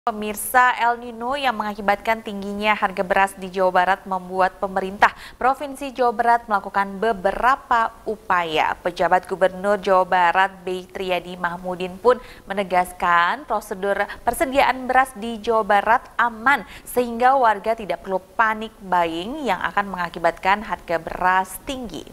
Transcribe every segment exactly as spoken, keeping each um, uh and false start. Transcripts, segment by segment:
Pemirsa, El Nino yang mengakibatkan tingginya harga beras di Jawa Barat membuat pemerintah Provinsi Jawa Barat melakukan beberapa upaya. Pejabat Gubernur Jawa Barat B. Triadi Mahmudin pun menegaskan prosedur persediaan beras di Jawa Barat aman sehingga warga tidak perlu panik buying yang akan mengakibatkan harga beras tinggi.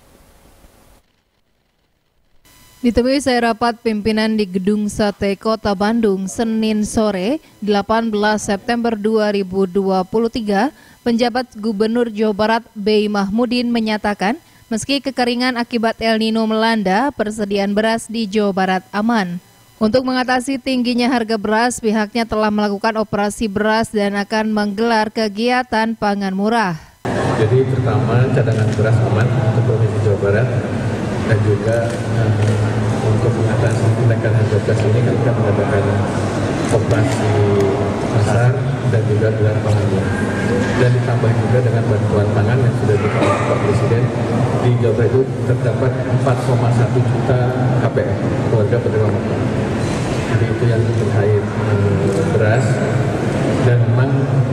Ditemui usai rapat pimpinan di Gedung Sate Kota Bandung Senin sore delapan belas September dua ribu dua puluh tiga, penjabat Gubernur Jawa Barat B. Mahmudin menyatakan meski kekeringan akibat El Nino melanda, persediaan beras di Jawa Barat aman. Untuk mengatasi tingginya harga beras, pihaknya telah melakukan operasi beras dan akan menggelar kegiatan pangan murah. Jadi pertama cadangan beras aman untuk Provinsi Jawa Barat. Dan juga uh, untuk mengatasi kenaikan harga beras ini kami akan mengadakan operasi pasar dan juga gelar pangan murah. Dan ditambah juga dengan bantuan pangan yang sudah diberikan oleh Pak Presiden, di Jawa Barat itu terdapat empat koma satu juta K P R, keluarga penerima manfaat. Jadi itu yang terkait uh, beras, dan memang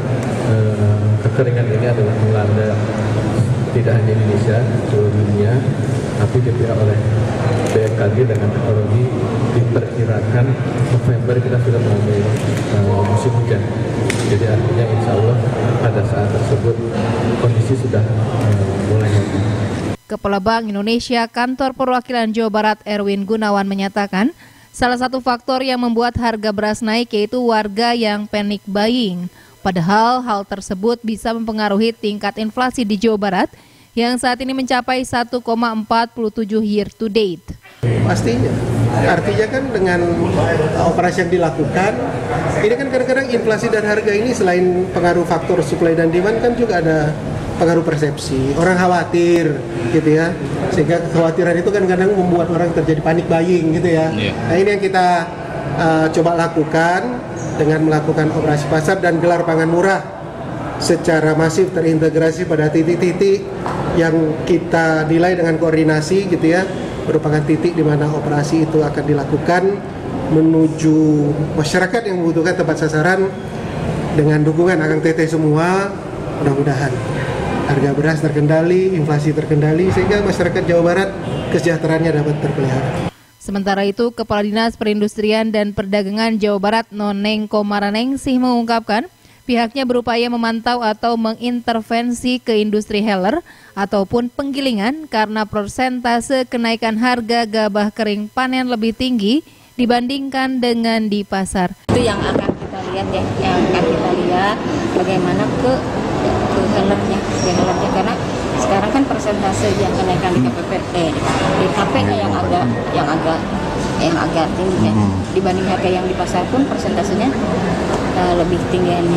uh, kekeringan ini adalah melanda tidak hanya Indonesia, seluruh dunia, tapi dipimpin oleh B M K G dengan teknologi diperkirakan November kita sudah mengalami uh, musim hujan. Jadi artinya insya Allah pada saat tersebut kondisi sudah uh, mulai normal. Kepala Bank Indonesia Kantor Perwakilan Jawa Barat Erwin Gunawan menyatakan salah satu faktor yang membuat harga beras naik yaitu warga yang panic buying. Padahal hal tersebut bisa mempengaruhi tingkat inflasi di Jawa Barat yang saat ini mencapai satu koma empat tujuh year to date. Pastinya, artinya kan dengan operasi yang dilakukan, ini kan kadang-kadang inflasi dan harga ini selain pengaruh faktor supply dan demand kan juga ada pengaruh persepsi. Orang khawatir gitu ya, sehingga kekhawatiran itu kan kadang membuat orang terjadi panic buying gitu ya. Nah ini yang kita uh, coba lakukan dengan melakukan operasi pasar dan gelar pangan murah secara masif terintegrasi pada titik-titik yang kita nilai dengan koordinasi gitu ya, merupakan titik di mana operasi itu akan dilakukan menuju masyarakat yang membutuhkan tempat sasaran dengan dukungan Akang Teteh semua. Mudah-mudahan harga beras terkendali, inflasi terkendali sehingga masyarakat Jawa Barat kesejahteraannya dapat terpelihara. Sementara itu, Kepala Dinas Perindustrian dan Perdagangan Jawa Barat Noneng Komaranengsih mengungkapkan pihaknya berupaya memantau atau mengintervensi ke industri heller ataupun penggilingan karena persentase kenaikan harga gabah kering panen lebih tinggi dibandingkan dengan di pasar. Itu yang akan kita lihat ya, yang akan kita lihat bagaimana ke ke hellernya, ke hellernya karena sekarang kan persentase yang kenaikan di K P P eh, di K P yang agak yang agak yang agak tinggi ya. Dibanding harga yang di pasar pun persentasenya uh, lebih tinggi yang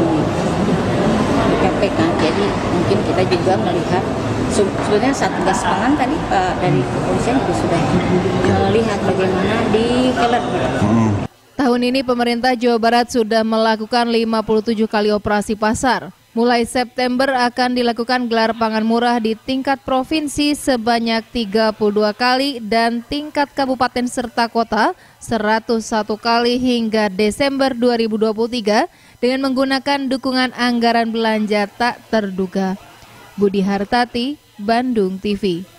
di K P kan. Jadi mungkin kita juga melihat sebetulnya Satgas Pangan tadi Pak dari kepolisian juga sudah melihat bagaimana di heller. Tahun ini pemerintah Jawa Barat sudah melakukan lima puluh tujuh kali operasi pasar. Mulai September akan dilakukan gelar pangan murah di tingkat provinsi sebanyak tiga puluh dua kali dan tingkat kabupaten serta kota seratus satu kali hingga Desember dua ribu dua puluh tiga dengan menggunakan dukungan anggaran belanja tak terduga. Budi Hartati, Bandung T V.